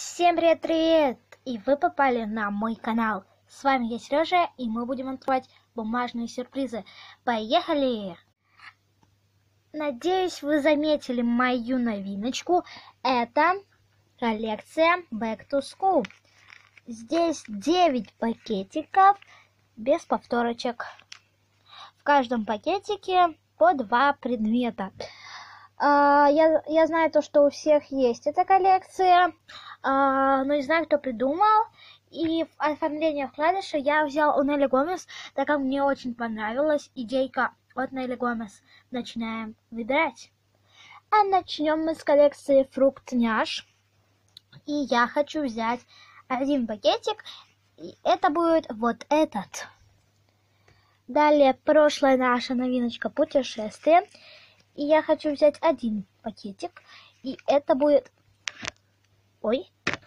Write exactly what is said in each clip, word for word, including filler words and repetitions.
Всем привет-привет! И вы попали на мой канал. С вами я, Сережа, и мы будем открывать бумажные сюрпризы. Поехали! Надеюсь, вы заметили мою новиночку. Это коллекция Back to School. Здесь девять пакетиков без повторочек. В каждом пакетике по два предмета. Uh, я, я знаю то, что у всех есть эта коллекция, uh, но не знаю, кто придумал. И в оформлении вкладыша я взял у Нелли Гомес, так как мне очень понравилась идейка от Нелли Гомес. Начинаем выбирать. А начнем мы с коллекции Фрукт Няш. И я хочу взять один пакетик, и это будет вот этот. Далее прошлая наша новиночка путешествие. И я хочу взять один пакетик, и это будет... Ой.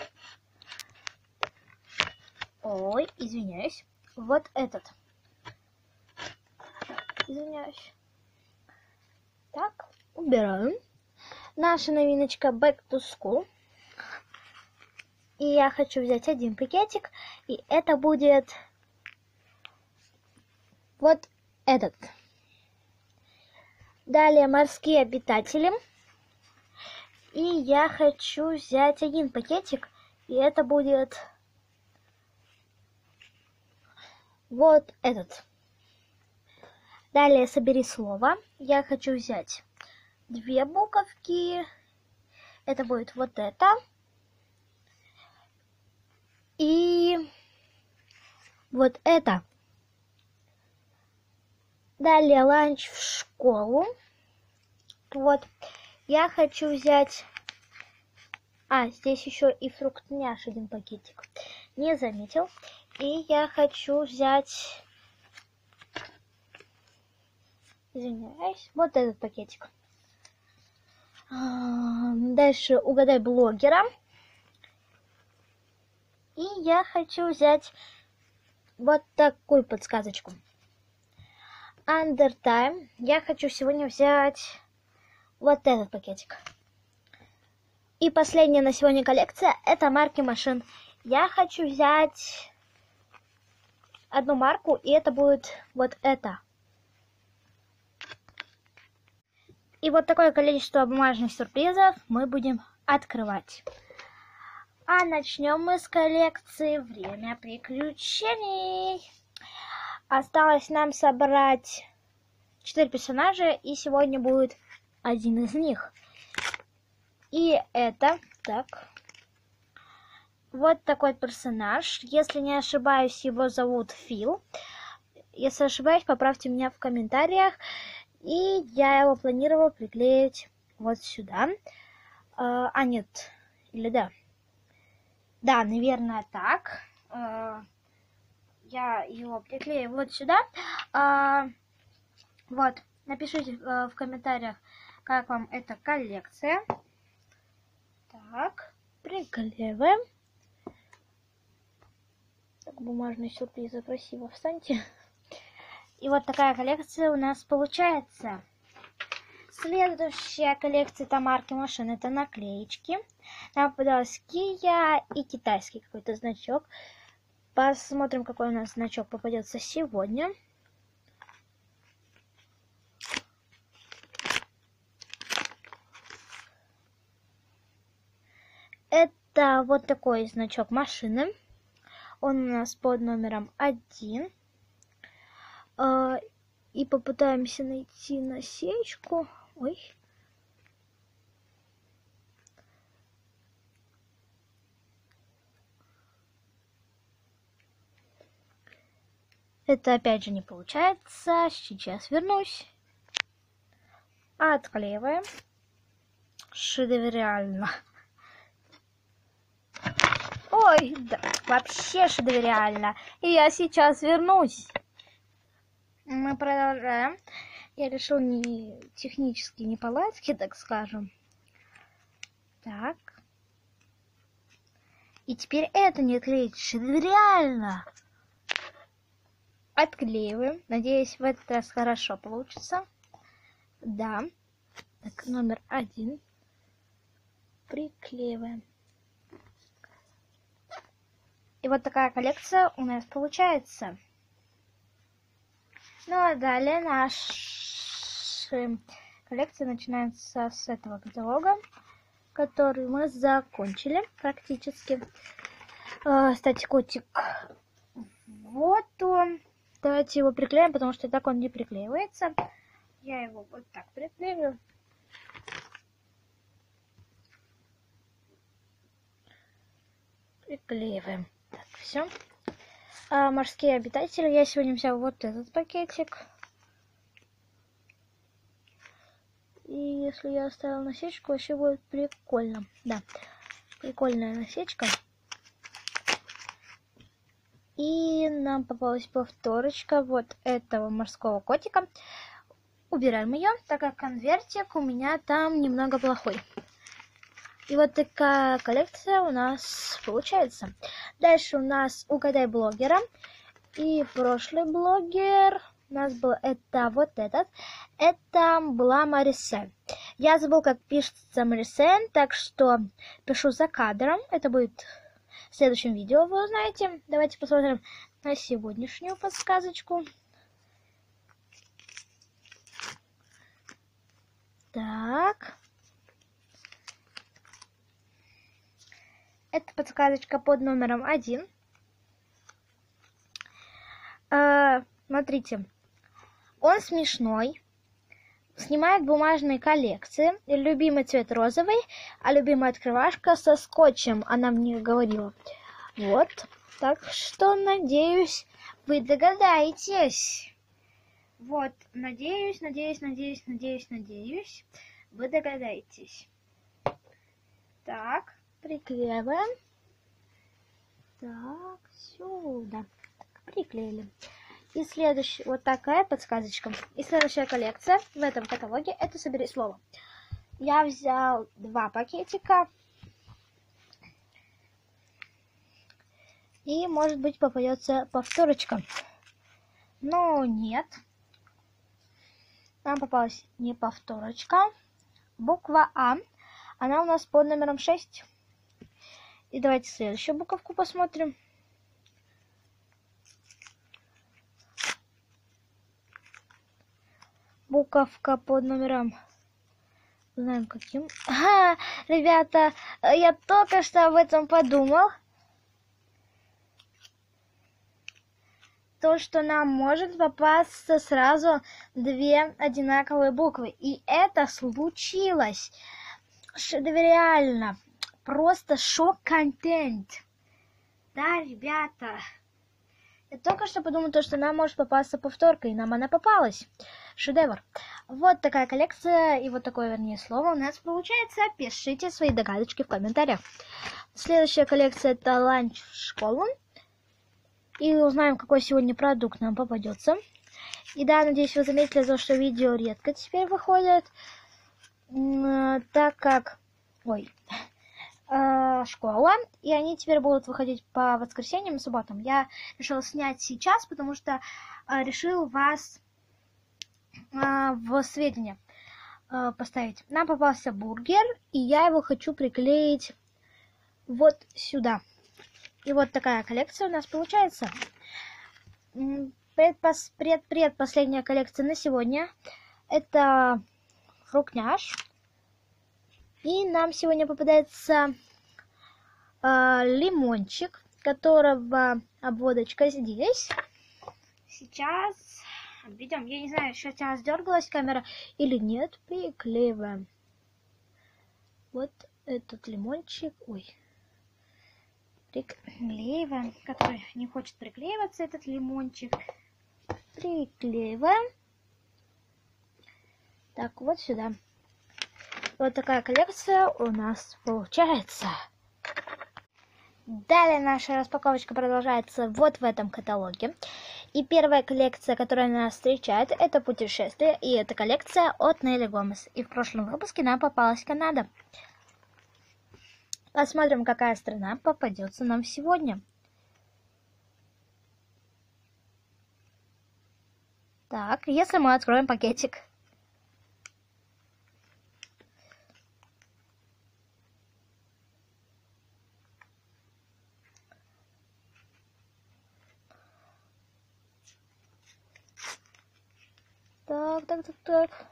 Ой, извиняюсь. Вот этот. Извиняюсь. Так, убираем. Наша новиночка Back to School. И я хочу взять один пакетик, и это будет вот этот. Далее морские обитатели. И я хочу взять один пакетик, и это будет вот этот. Далее собери слово. Я хочу взять две буковки. Это будет вот это. И вот это. Далее ланч в школу. Вот. Я хочу взять... А, здесь еще и Фрукт Няш один пакетик. Не заметил. И я хочу взять... Извиняюсь. Вот этот пакетик. Дальше угадай блогера. И я хочу взять вот такую подсказочку. Undertime. Я хочу сегодня взять вот этот пакетик. И последняя на сегодня коллекция — это марки машин. Я хочу взять одну марку, и это будет вот это. И вот такое количество бумажных сюрпризов мы будем открывать. А начнем мы с коллекции «Время приключений». Осталось нам собрать четыре персонажа, и сегодня будет один из них. И это, так, вот такой персонаж. Если не ошибаюсь, его зовут Фил. Если ошибаюсь, поправьте меня в комментариях. И я его планировала приклеить вот сюда. А, нет, или да? Да, наверное, так. Я его приклею вот сюда. А, вот, напишите а, в комментариях, как вам эта коллекция. Так, приклеиваем. Так, бумажные сюрпризы красиво встаньте. И вот такая коллекция у нас получается. Следующая коллекция — это марки машин, это наклеечки. Нам попадалась Kia и китайский какой-то значок. Посмотрим, какой у нас значок попадется сегодня. Это вот такой значок машины. Он у нас под номером один. И попытаемся найти насечку. Ой. Это опять же не получается. Сейчас вернусь. Отклеиваем. Шедеврально. Ой, да, вообще шедеврально. И я сейчас вернусь. Мы продолжаем. Я решил не технические неполадки, так скажем. Так. И теперь это не отклеить. Шедеврально. Отклеиваем. Надеюсь, в этот раз хорошо получится. Да. Так, номер один. Приклеиваем. И вот такая коллекция у нас получается. Ну а далее наша коллекция начинается с этого каталога, который мы закончили практически. Кстати, котик, вот он. Давайте его приклеим, потому что так он не приклеивается. Я его вот так приклею. Приклеиваем. Так, все. А морские обитатели. Я сегодня взяла вот этот пакетик. И если я оставила насечку, вообще будет прикольно. Да, прикольная насечка. И нам попалась повторочка вот этого морского котика. Убираем ее, так как конвертик у меня там немного плохой. И вот такая коллекция у нас получается. Дальше у нас угадай блогера. И прошлый блогер у нас был это вот этот. Это была Марисен. Я забыл, как пишется Марисен, так что пишу за кадром. Это будет в следующем видео, вы узнаете. Давайте посмотрим на сегодняшнюю подсказочку. Так. Это подсказочка под номером один. А, смотрите. Он смешной. Снимает бумажные коллекции. Любимый цвет розовый, а любимая открывашка со скотчем. Она мне говорила. Вот. Так что, надеюсь, вы догадаетесь. Вот. Надеюсь, надеюсь, надеюсь, надеюсь, надеюсь. Вы догадаетесь. Так. Приклеиваем. Так, сюда. Так, приклеили. И следующая, вот такая подсказочка. И следующая коллекция в этом каталоге — это «Собери слово». Я взял два пакетика. И, может быть, попадется повторочка. Но нет. Нам попалась не повторочка. Буква А. Она у нас под номером шесть. И давайте следующую буковку посмотрим. Буковка под номером... Знаем каким. А, ребята, я только что об этом подумал. То, что нам может попасться сразу две одинаковые буквы. И это случилось. Шедеврально. Просто шок-контент. Да, ребята. Я только что подумала, то, что нам может попасться повторка, и нам она попалась. Шедевр. Вот такая коллекция, и вот такое, вернее, слово у нас получается. Пишите свои догадочки в комментариях. Следующая коллекция — это ланч в школу. И узнаем, какой сегодня продукт нам попадется. И да, надеюсь, вы заметили, то, что видео редко теперь выходят, так как... Ой... школа, и они теперь будут выходить по воскресеньям и субботам. Я решила снять сейчас, потому что э, решил вас э, в сведения э, поставить. Нам попался бургер, и я его хочу приклеить вот сюда. И вот такая коллекция у нас получается. Предпос... Пред... Предпоследняя коллекция на сегодня — это фрукняш. И нам сегодня попадается э, лимончик, которого обводочка здесь. Сейчас видим, я не знаю, сейчас дергалась камера или нет. Приклеиваем. Вот этот лимончик. Ой. Приклеиваем. Который не хочет приклеиваться, этот лимончик. Приклеиваем. Так, вот сюда. Вот такая коллекция у нас получается. Далее наша распаковочка продолжается вот в этом каталоге. И первая коллекция, которая нас встречает, это путешествие. И это коллекция от Нелли Гомес. И в прошлом выпуске нам попалась Канада. Посмотрим, какая страна попадется нам сегодня. Так, если мы откроем пакетик. Так, так, так, так.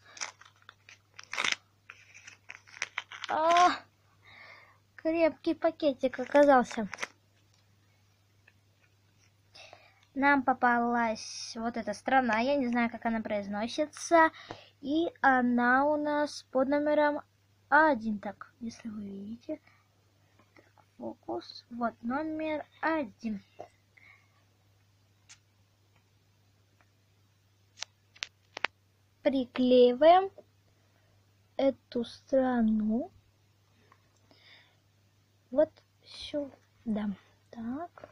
А, крепкий пакетик оказался. Нам попалась вот эта страна, я не знаю, как она произносится, и она у нас под номером один. Так, если вы видите, так, фокус, вот номер один. Приклеиваем эту страну вот сюда. Так.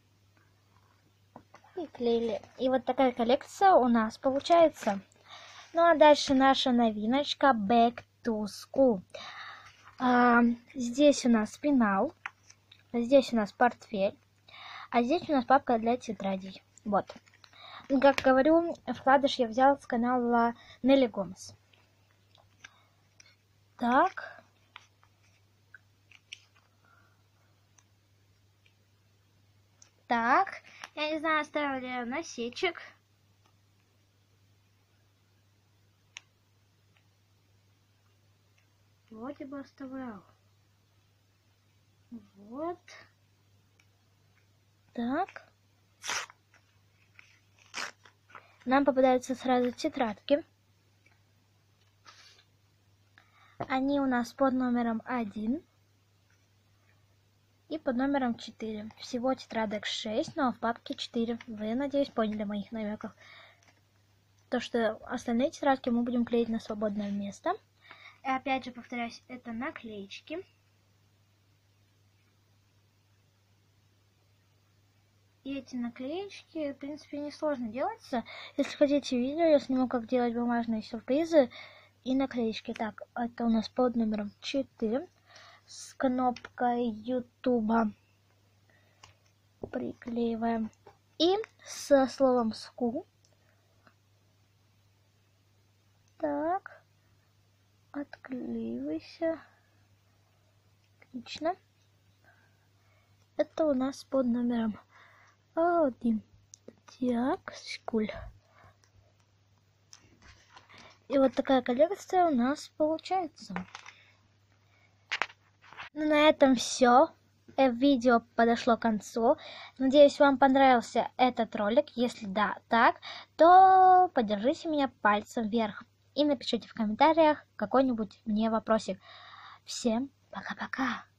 Приклеили. И вот такая коллекция у нас получается. Ну а дальше наша новиночка Back to School. А, здесь у нас пенал. Здесь у нас портфель. А здесь у нас папка для тетрадей. Вот. Как говорю, вкладыш я взял с канала Нелли Гомес. Так. Так. Я не знаю, оставил ли я насечек. Вроде бы оставлял. Вот. Так. Нам попадаются сразу тетрадки. Они у нас под номером один и под номером четыре. Всего тетрадок шесть, но в папке четыре. Вы, надеюсь, поняли моих намеков. То, что остальные тетрадки мы будем клеить на свободное место. И опять же, повторяюсь, это наклеечки. И эти наклеечки, в принципе, несложно делаться. Если хотите видео, я сниму, как делать бумажные сюрпризы и наклеечки. Так, это у нас под номером четыре с кнопкой YouTube. Приклеиваем. И со словом school. Так, отклеивайся. Отлично. Это у нас под номером один. Так, school. И вот такая коллекция у нас получается. Ну, на этом все. Видео подошло к концу. Надеюсь, вам понравился этот ролик. Если да, так, то поддержите меня пальцем вверх. И напишите в комментариях какой-нибудь мне вопросик. Всем пока-пока.